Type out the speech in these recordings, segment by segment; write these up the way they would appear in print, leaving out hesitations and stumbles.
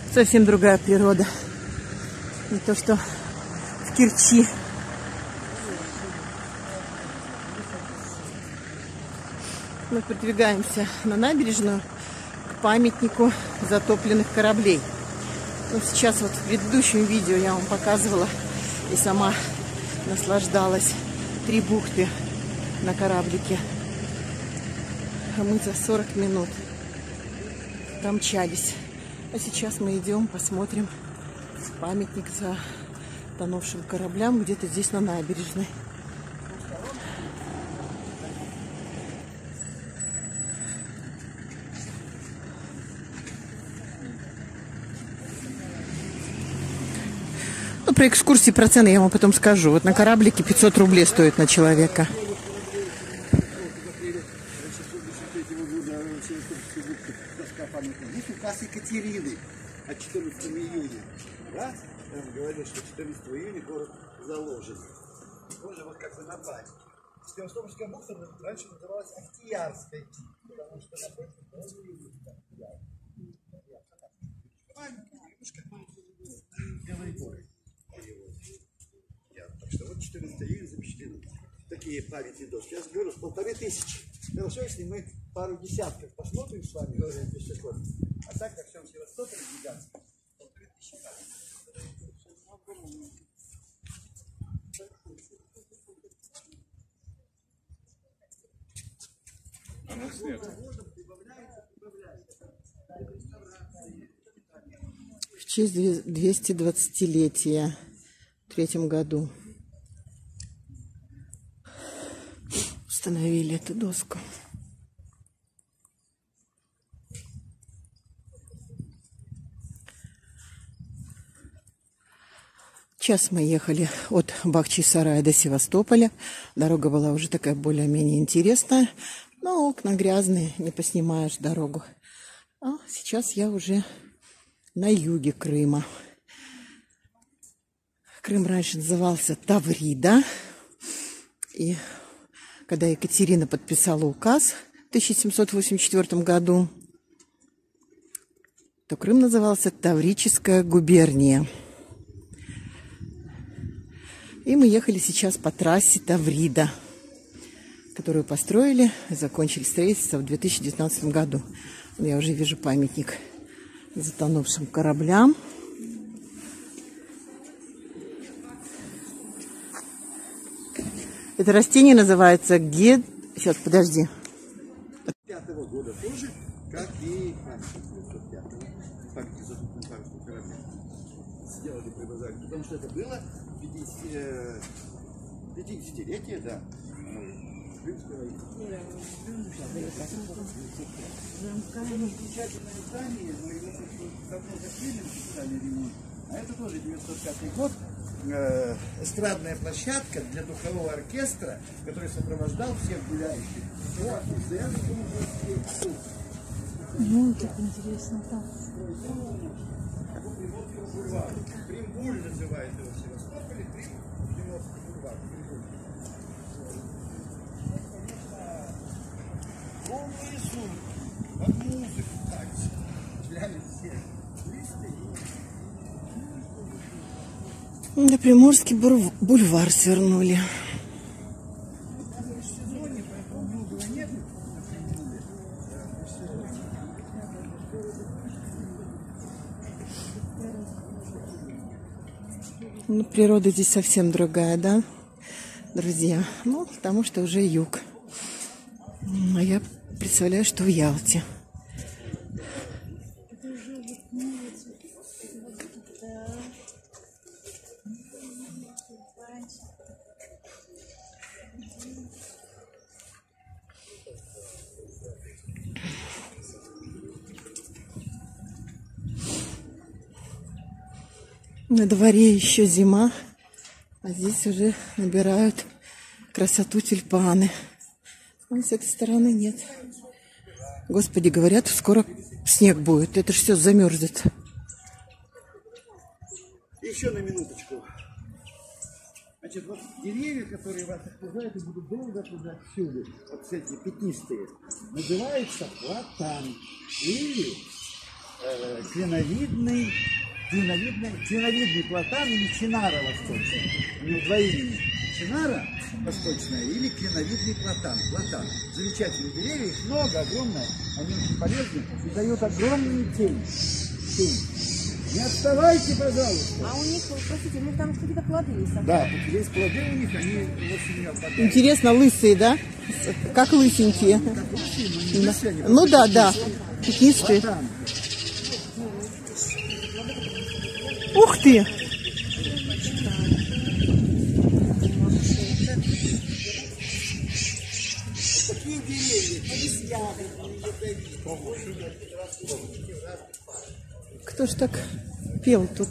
Совсем другая природа. Не то, что в Керчи. Мы продвигаемся на набережную к памятнику затопленных кораблей. Ну, сейчас вот в предыдущем видео я вам показывала и сама наслаждалась 3 бухты на кораблике. А мы за 40 минут промчались. А сейчас мы идем, посмотрим памятник затонувшим кораблям где-то здесь на набережной. Ну, про экскурсии, про цены я вам потом скажу. Вот на кораблике 500 рублей стоит на человека. Указ Екатерины от 14 июня. Да? Я вам говорил, что 14 июня город заложен. Тоже вот как бы на память. Севастопольская бухта раньше называлась Ахтиярской, потому что напротив Белый город. Так что вот 14 июня запечатлены такие памятные доски. Я говорю, 1500. Хорошо, если мы пару десятков посмотрим с вами, говоря пешеход. А так, как всем Севастополе гигантский, 1500 памятников. В честь 220-летия в 3-м году установили эту доску. Час мы ехали от Бахчисарая до Севастополя. Дорога была уже такая более-менее интересная, но окна грязные, не поснимаешь дорогу. А сейчас я уже на юге Крыма. Крым раньше назывался Таврида. И когда Екатерина подписала указ в 1784 году, то Крым назывался Таврическая губерния. И мы ехали сейчас по трассе Таврида, которую построили и закончили строительство в 2019 году. Я уже вижу памятник затонувшим кораблям. Это растение называется гед... Сейчас, подожди. 5-го года тоже, как и памятник 905-го, памятник затонувшим кораблям. Сделали при базаре, потому что это было 50-летие, да. Замечательное здание, мы его давно закрыли, специальный ремонт. А это тоже 905 год. Эстрадная площадка для духового оркестра, который сопровождал всех гуляющих. Ну, как интересно там. Примбуль называют его в Севастополе, Приморский бульвар. Полный рисунок, под музыку также. Для всех. На Приморский бульвар свернули. Ну, природа здесь совсем другая, да, друзья? Ну, потому что уже юг. А я представляю, что в Ялте. На дворе еще зима, а здесь уже набирают красоту тюльпаны. А с этой стороны нет. Господи, говорят, скоро снег будет. Это же все замерзнет. Еще на минуточку. Значит, вот деревья, которые вас окружают и будут долго окружать всюду, вот эти пятнистые, называются платан или клиновидный платан или чинара восточная. У него два имени. Чинара восточная или клиновидный платан. Платан. Замечательные деревья, их много, огромное. Они очень полезны и дают огромную тень. Не отставайте, пожалуйста. А у них, простите, у них там какие-то плоды есть? Да, есть плоды у них, они очень опадают. Интересно, лысые, да? Как лысенькие. Ну да, да. Пятнистые. Ух ты! Кто ж так пел тут?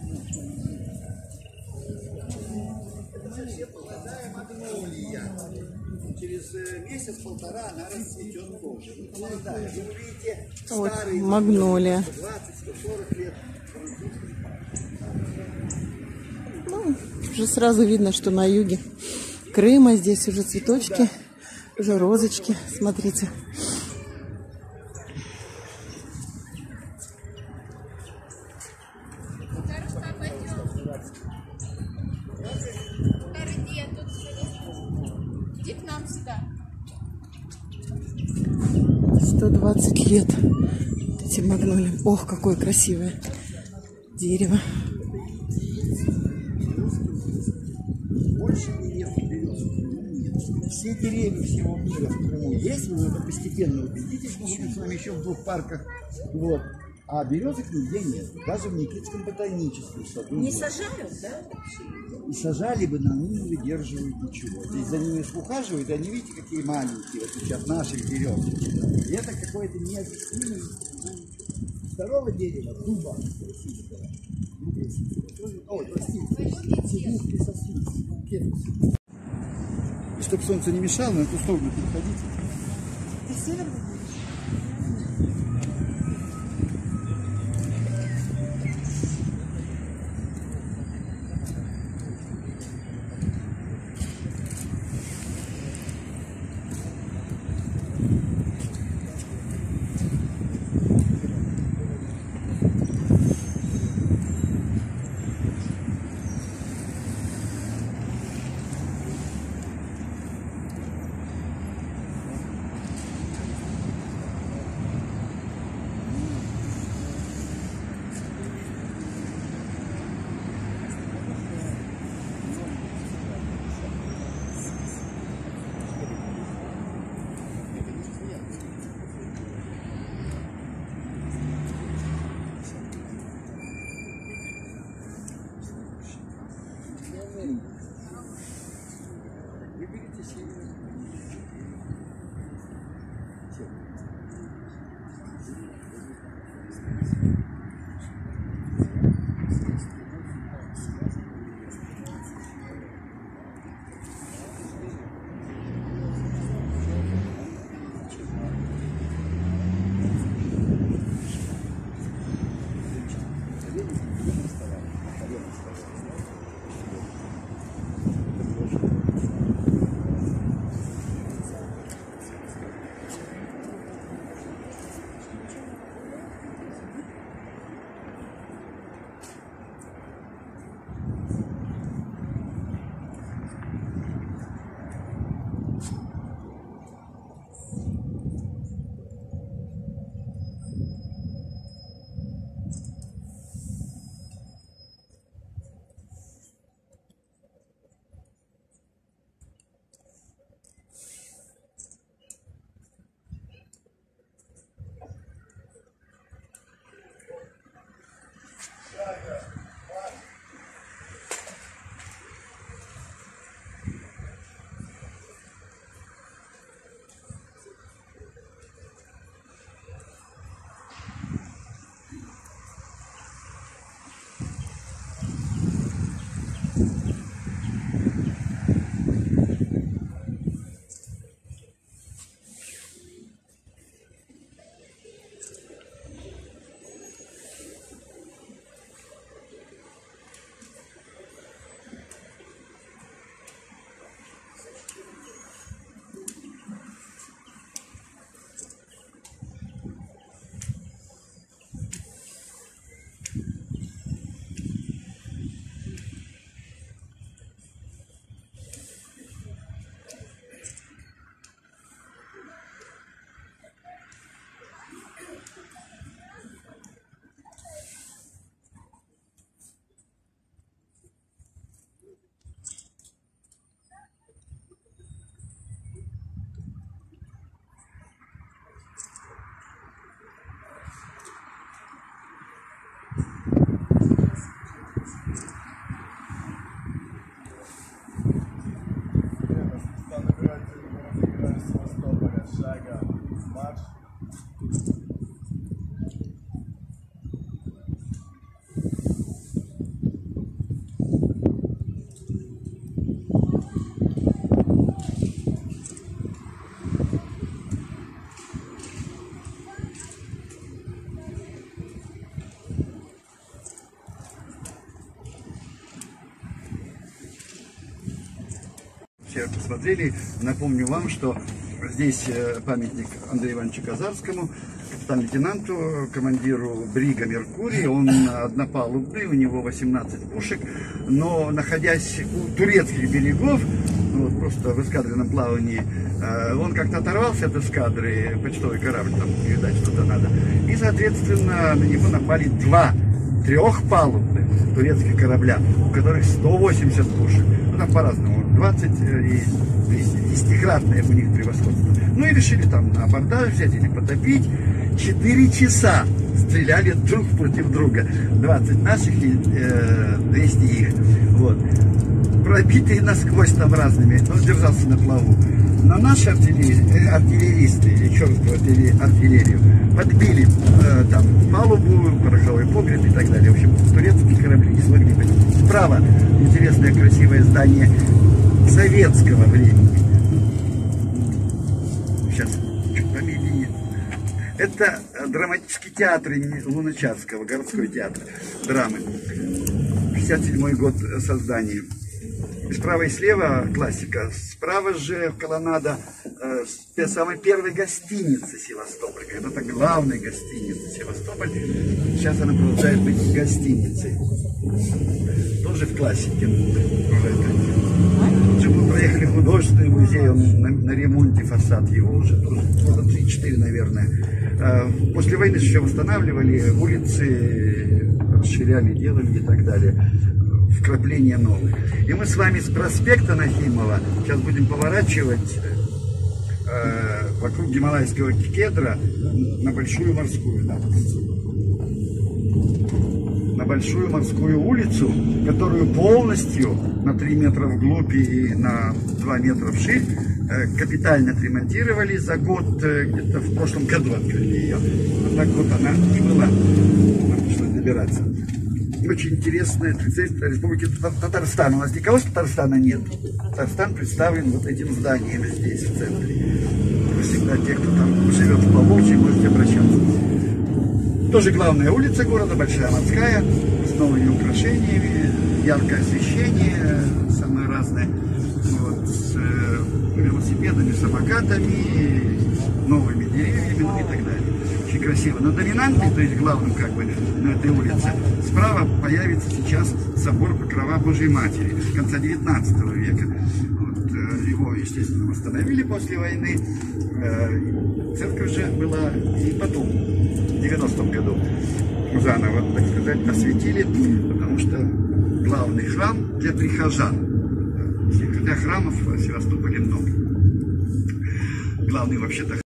Через месяц-полтора она расцветет тоже. Молодая. Вы увидите Вот старые магнолия. 20-140 лет. Ну, уже сразу видно, что на юге Крыма здесь уже цветочки, уже розочки. Смотрите. Иди к нам сюда. 120 лет этим магнолиям. Ох, какое красивое дерево. Больше нет березок. Все деревья всего мира в Крыму есть, вы это постепенно убедитесь, мы будем с вами еще в 2 парках. Вот. А березок нигде нет. Даже в Никитском ботаническом саду. Не сажают, да? И сажали бы, но они не выдерживают ничего. Здесь за ними ухаживают, и они, видите, какие маленькие, вот сейчас наших березок. И это какое-то необъяснимое здоровое дерево, дуба. Ой, простите, сибирский сосна. И чтобы солнце не мешало, на эту сторону переходите. все посмотрели. Напомню вам, что здесь памятник Андрею Ивановичу Казарскому, капитан-лейтенанту, командиру брига «Меркурий». Он однопалубный, у него 18 пушек, но находясь у турецких берегов, вот, просто в эскадренном плавании, он как-то оторвался от эскадры, почтовый корабль, там, видать, что-то надо, и, соответственно, на него напали два трехпалубных турецких корабля, у которых 180 пушек. Ну, там по-разному, 20 и 10-кратное у них превосходство. Ну и решили там на абордаж взять или потопить. 4 часа стреляли друг против друга. 20 наших и 200 их. Вот. Пробитые насквозь там разными, но держался на плаву. Но наши артиллеристы, еще раз говорю, артиллерию, подбили там палубу, пороховой погреб и так далее. В общем, турецкие корабли не смогли быть. Справа интересное красивое здание советского времени. Сейчас, чуть помедленнее. Это драматический театр имени Луначарского, городской театр драмы. 57-й год создания. Справа и слева классика. Справа же колоннада самой первой гостиницы Севастополя. Это главная гостиница Севастополь. Сейчас она продолжает быть гостиницей. Тоже в классике. Тут же мы проехали в художественный музей. Он на ремонте, фасад его уже тоже года 3-4, наверное. После войны еще восстанавливали улицы, расширяли, делали и так далее. Вкрапления новые. И мы с вами с проспекта Нахимова сейчас будем поворачивать вокруг Гималайского кедра на Большую морскую. Да. На Большую морскую улицу, которую полностью на 3 метра вглубь и на 2 метра вширь капитально отремонтировали за год, где-то в прошлом году открыли ее. Вот так вот она и была. Нам пришлось добираться. Очень интересная представитель Республики Татарстан. У нас никого с Татарстана нет. Татарстан представлен вот этим зданием здесь, в центре. Всегда те, кто там живет в Поволжье, можете обращаться. Тоже главная улица города, Большая морская, с новыми украшениями, яркое освещение, самое разное. Вот, с велосипедами, самокатами, новыми деревьями, ну и так далее. Очень красиво. Но доминантный, то есть главным как бы на этой улице, справа появится сейчас собор Покрова Божьей Матери конца 19 века. Вот, его, естественно, восстановили после войны. Церковь же была и потом, в 90-м году, заново, так сказать, осветили, потому что главный храм для прихожан. Хотя храмов в Севастополе много. Главный вообще-то